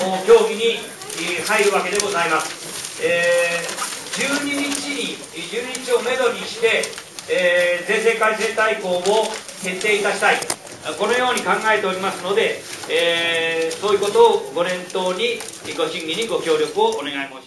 協議に入るわけでございます。12日をめどにして、税制改正大綱を決定いたしたい、このように考えておりますので、そういうことをご念頭にご審議にご協力をお願い申し上げます。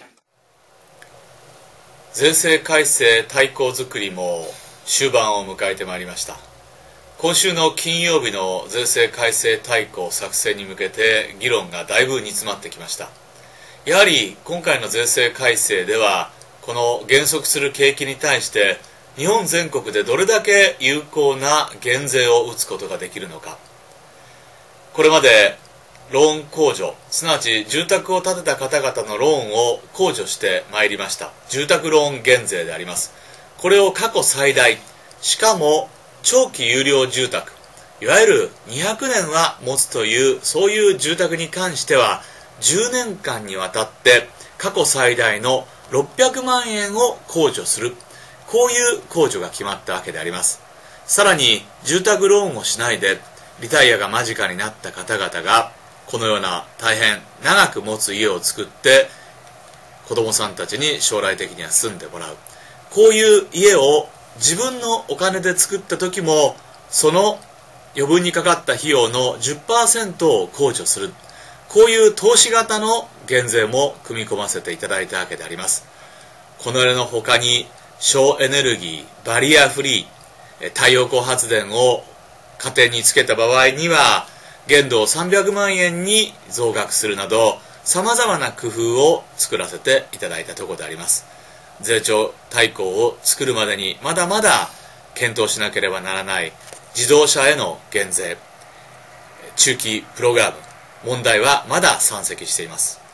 税制改正大綱づくりも終盤を迎えてまいりました。今週の金曜日の税制改正大綱作成に向けて議論がだいぶ煮詰まってきました。やはり今回の税制改正では、この減速する景気に対して日本全国でどれだけ有効な減税を打つことができるのか。これまでローン控除、すなわち住宅を建てた方々のローンを控除してまいりました。住宅ローン減税であります。これを過去最大、しかも長期有料住宅、いわゆる200年は持つという、そういう住宅に関しては10年間にわたって過去最大の600万円を控除する。こういう控除が決まったわけであります。さらに住宅ローンをしないでリタイアが間近になった方々がこのような大変長く持つ家を作って子供さんたちに将来的には住んでもらう。こういう家を自分のお金で作った時もその余分にかかった費用の 10% を控除する。こういう投資型の減税も組み込ませていただいたわけであります。この例の他に省エネルギー、バリアフリー、太陽光発電を家庭につけた場合には限度を300万円に増額するなど様々な工夫を作らせていただいたところであります。税調大綱を作るまでにまだまだ検討しなければならない自動車への減税、中期プログラム、問題はまだ山積しています。